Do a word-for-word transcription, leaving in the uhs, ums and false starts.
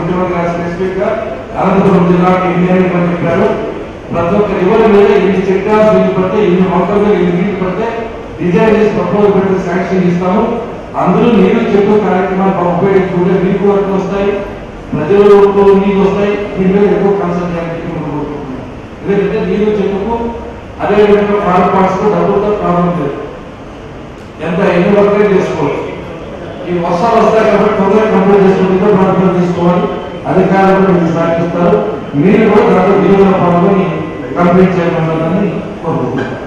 ముఖ్యమంత్రి గారు స్పెసిఫిక్ గా అనంతపురం జిల్లాకి ఇంజనీరింగ్ అని చెప్పారు. ప్రతి ఒక్క రివర్ మీద ఎన్ని చెక్కాస్ నీళ్లు పడితే ఎన్ని మొక్కల మీద ఎన్ని నీళ్లు పడితే డిజైన్ చేసి ప్రపోజల్ పెడితే శాంక్షన్ ఇస్తాము. అందరూ నీరు చెట్టు కార్యక్రమాలు ఉపయోగించుకుంటే మీకు వరకు వస్తాయి, ప్రజలకు నీళ్ళు వస్తాయి. దీని మీద ఎక్కువ కన్సల్ట్ చేయాలని ఎందుకంటే నీరు చెట్టుకు అదేవిధంగా ఫార్మ్ పార్ట్స్ కు డబ్బులతో ప్రాబ్లం లేదు, ఎంత ఎన్ని వరకే చేసుకోవచ్చు. ఈ వర్షాలు వస్తాయి కాబట్టి తొందరగా కంప్లీట్ చేసుకుంటే ప్రాంతం తీసుకోవాలి. అధికారులు మీకు సహకరిస్తారు. మీరు కూడా దాంట్లో నీళ్ళ పనులని కంప్లీట్ చేయమని కోరుకుంటున్నారు.